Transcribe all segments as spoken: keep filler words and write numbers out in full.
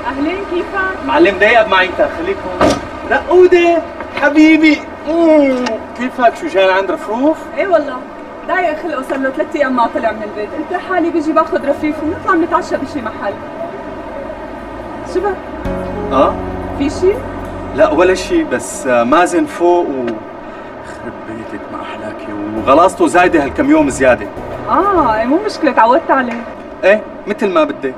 اهلين، كيفك؟ معلم ضيق معي انت، خليك هون. رقودة حبيبي، مم. كيفك؟ شو جاي عند رفروف؟ ايه والله ضايق خلقه، صار له ثلاث ايام ما طلع من البيت، قلت لحالي بيجي باخذ رفيف ونطلع نتعشى بشي محل. شو بك؟ اه؟ في شي؟ لا ولا شيء، بس مازن فوق و خرب بيتك ما احلاكي، وغلاصته زايده هالكم يوم زياده. اه ايه مو مشكلة، تعودت عليه. ايه مثل ما بدك.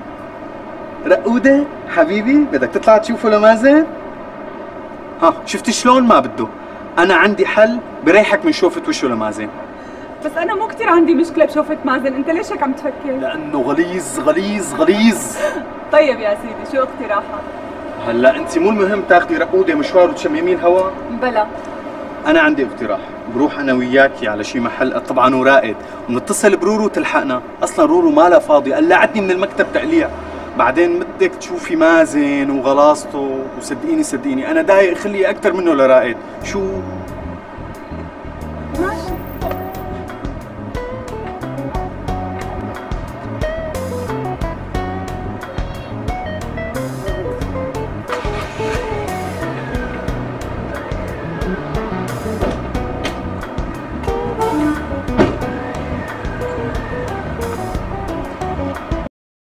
رقودة حبيبي، بدك تطلع تشوفه لمازن؟ ها شفتي شلون ما بده؟ انا عندي حل بريحك من شوفة وشه لمازن. بس انا مو كثير عندي مشكلة بشوفة مازن، انت ليش هيك عم تفكر؟ لانه غليظ غليظ غليظ. طيب يا سيدي، شو اقتراحك؟ هلا انت مو المهم تاخذي رقودة مشوار وتشممين هوا؟ بلا. انا عندي اقتراح، بروح انا وياكي على شي محل طبعا ورائد، ونتصل برورو تلحقنا، اصلا رورو مالها فاضي، قلعتني من المكتب تقليع. بعدين بدك تشوفي مازن وغلاصته، وصدقيني صدقيني انا ضايق خلي اكثر منه لرائد. شو؟ ماشي.